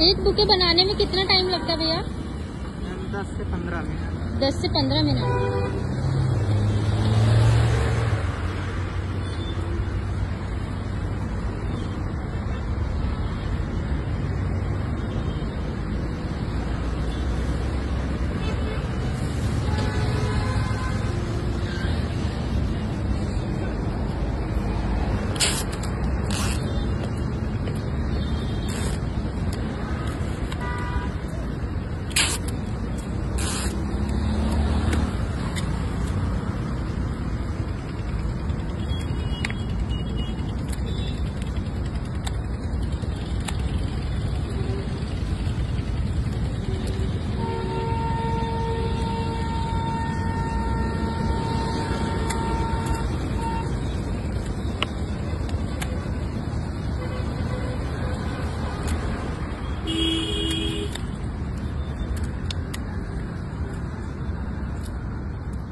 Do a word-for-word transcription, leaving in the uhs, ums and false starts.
एक बुके बनाने में कितना टाइम लगता है भैया? दस से पंद्रह मिनट। दस से पंद्रह मिनट।